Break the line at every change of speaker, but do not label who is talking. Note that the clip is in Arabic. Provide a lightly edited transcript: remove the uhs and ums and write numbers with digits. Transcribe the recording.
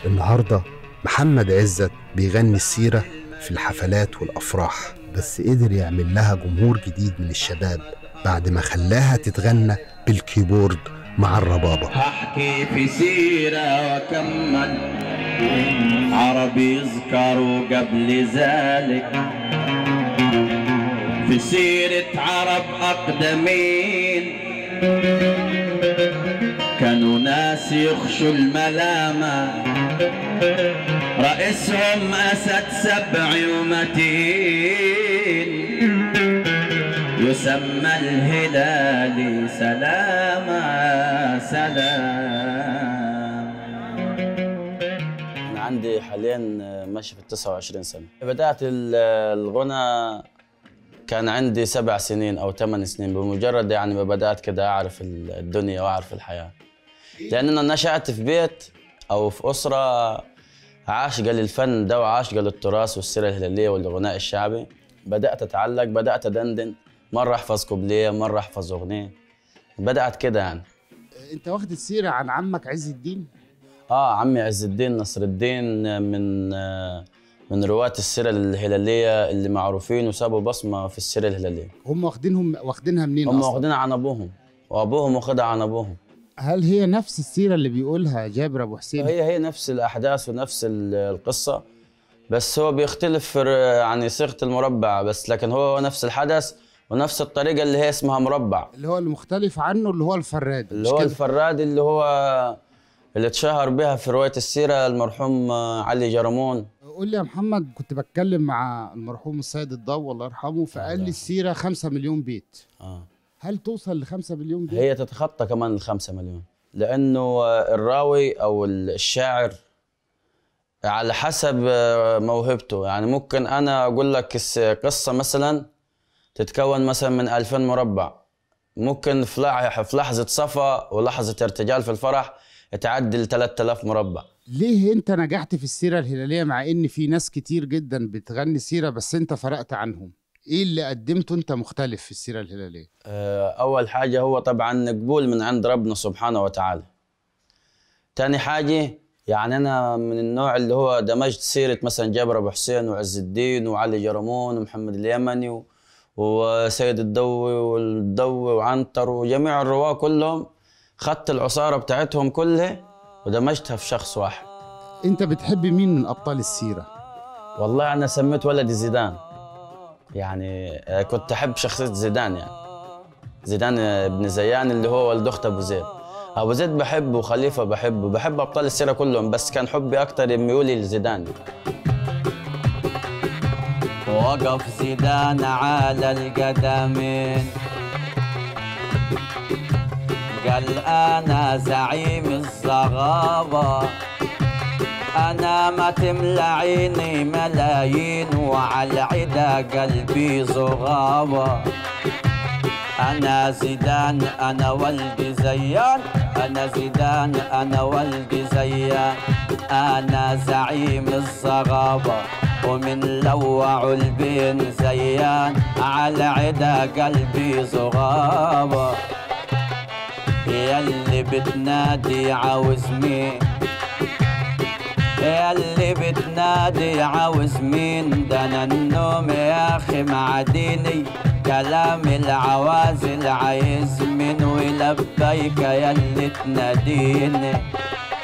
النهاردة محمد عزت بيغني السيرة في الحفلات والأفراح، بس قدر يعمل لها جمهور جديد من الشباب بعد ما خلاها تتغنى بالكيبورد مع الربابة.
هحكي في سيرة وكمل عربي يذكروا قبل ذلك، في سيرة عرب أقدمين كانوا ناس يخشوا الملامة، رئيسهم أسد سبع ومتين يسمى الهلالي سلامة سلام.
أنا عندي حاليا ماشي في 29 سنة. بدأت الغنى كان عندي 7 سنين أو 8 سنين، بمجرد يعني ما بدأت كده أعرف الدنيا وأعرف الحياة، لأن أنا نشأت في بيت أو في أسرة عاشقة للفن ده وعاشقة للتراث والسيرة الهلالية والغناء الشعبي. بدأت أتعلق، بدأت أدندن، مرة أحفظ كوبليه، مرة أحفظ أغنية، بدأت كده يعني.
أنت واخد السيرة عن عمك عز الدين؟
عمي عز الدين نصر الدين من رواة السيرة الهلالية اللي معروفين وسابوا بصمة في السيرة الهلالية.
هم واخدينها منين
هم
أصلاً؟
واخدينها عن أبوهم، وأبوهم واخدها عن أبوهم.
هل هي نفس السيرة اللي بيقولها جابر أبو حسين؟
هي نفس الأحداث ونفس القصة، بس هو بيختلف في يعني صيغة المربع بس، لكن هو نفس الحدث ونفس الطريقة اللي هي اسمها مربع.
اللي هو المختلف عنه اللي هو الفراد،
اللي هو الفراد اللي اتشهر بها في رواية السيرة المرحوم علي جرمون.
قول لي يا محمد، كنت بتكلم مع المرحوم السيد الضو الله يرحمه، فقال لي السيرة 5 مليون بيت. هل توصل ل5 مليون بيت؟
هي تتخطى كمان ال5 مليون، لأنه الراوي أو الشاعر على حسب موهبته. يعني ممكن أنا أقول لك قصة مثلا تتكون مثلا من 2000 مربع، ممكن في لحظة صفا ولحظة ارتجال في الفرح تعدي 3000 مربع.
ليه انت نجحت في السيرة الهلالية مع ان في ناس كتير جدا بتغني سيرة بس انت فرقت عنهم؟ ايه اللي قدمته انت مختلف في السيرة الهلالية؟
اول حاجة هو طبعا قبول من عند ربنا سبحانه وتعالى. تاني حاجة يعني انا من النوع اللي هو دمجت سيرة مثلا جابر ابو حسين وعز الدين وعلي جرمون ومحمد اليمني وسيد الدوي والدوي وعنتر وجميع الرواة كلهم، خدت العصارة بتاعتهم كلها ودمجتها في شخص واحد.
انت بتحب مين من ابطال السيرة؟
والله انا سميت ولدي زيدان، يعني كنت احب شخصية زيدان، يعني زيدان بن زيان اللي هو ولد اخت ابو زيد. ابو زيد بحبه وخليفة بحبه، بحب ابطال السيرة كلهم، بس كان حبي اكتر ميولي لزيدان.
وقف زيدان على القدمين قال أنا زعيم الصغابة، أنا ما تملى عيني ملايين وعلى عدا قلبي صغابة. أنا زيدان أنا ولدي زيان، أنا زيدان أنا ولدي زيان، أنا زعيم الصغابة ومن لوع البين زيان على عدا قلبي صغابة. ياللي بتنادي عاوز مين، ياللي بتنادي عاوز مين، ده انا النوم يا اخي معديني، كلام العوازل عايز مين، ولبيك ياللي تناديني.